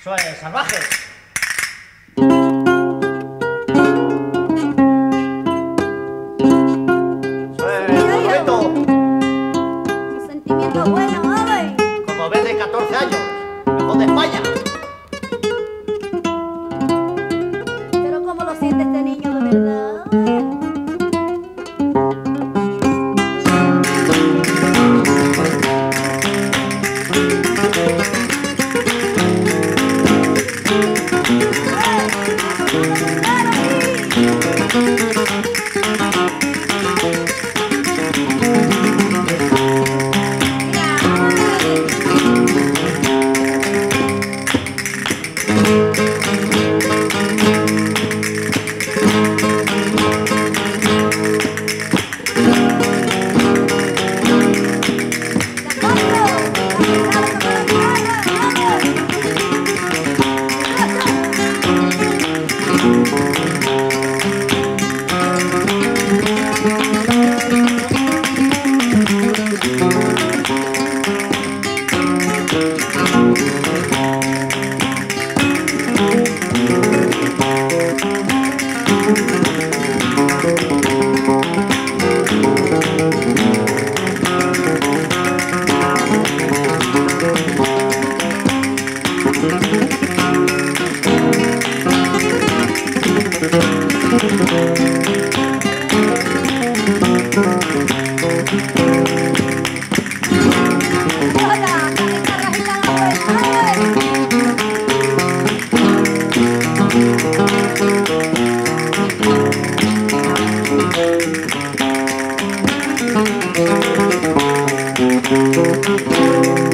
Eso es salvaje. Eso es bonito. Un sentimiento bueno, ¿vale? Como ves de 14 años. Mejor de España. Pero ¿cómo lo siente este niño de verdad? Hola,